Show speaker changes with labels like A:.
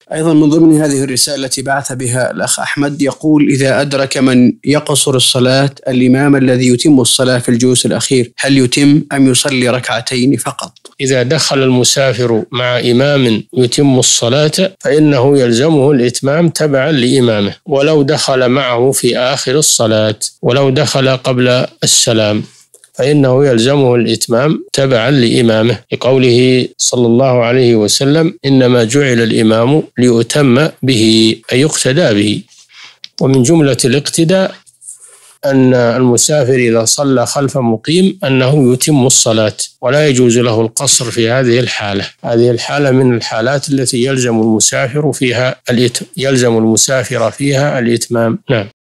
A: أيضا من ضمن هذه الرسالة التي بعث بها الأخ أحمد يقول: إذا أدرك من يقصر الصلاة الإمام الذي يتم الصلاة في الجلوس الأخير، هل يتم أم يصلي ركعتين فقط؟
B: إذا دخل المسافر مع إمام يتم الصلاة فإنه يلزمه الإتمام تبعا لإمامه، ولو دخل معه في آخر الصلاة، ولو دخل قبل السلام فإنه يلزمه الإتمام تبعا لإمامه، لقوله صلى الله عليه وسلم: إنما جعل الإمام ليؤتم به، أي يقتدى به. ومن جملة الاقتداء أن المسافر إذا صلى خلف مقيم أنه يتم الصلاة، ولا يجوز له القصر في هذه الحالة. هذه الحالة من الحالات التي يلزم المسافر فيها الإتمام. نعم.